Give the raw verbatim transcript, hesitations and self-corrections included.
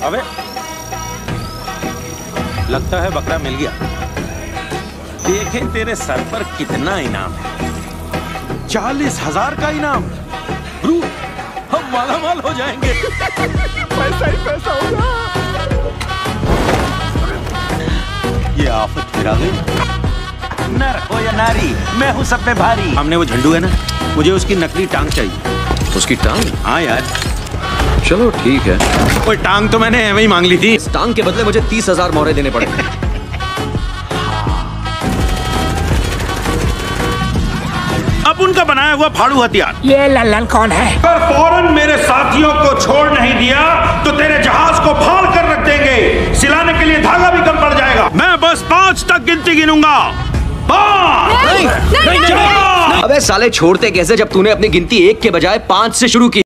अबे लगता है बकरा मिल गया। देखे तेरे सर पर कितना इनाम है। चालीस हजार का इनाम। गुरु हम माला माल हो जाएंगे। पैसा ही पैसा होगा। ये आफत फिर आ गई। नर हो या नारी, मैं हूँ सब पे भारी। हमने वो झंडू है ना, मुझे उसकी नकली टांग चाहिए। उसकी टांग? हाँ यार। चलो ठीक है। कोई टांग तो मैंने एवं ही मांग ली थी। इस टांग के बदले मुझे तीस हजार मोहरे देने पड़े। अब उनका बनाया हुआ फाड़ू हथियार। ये लल्लन कौन है? अगर फौरन मेरे साथियों को छोड़ नहीं दिया तो तेरे जहाज को फाड़ कर रख देंगे। सिलाने के लिए धागा भी कम पड़ जाएगा। मैं बस पांच तक गिनती गिनूंगा। पांच। नहीं, नहीं, नहीं, नहीं, नहीं। अबे साले छोड़ते कैसे जब तूने अपनी गिनती एक के बजाय पांच से शुरू की?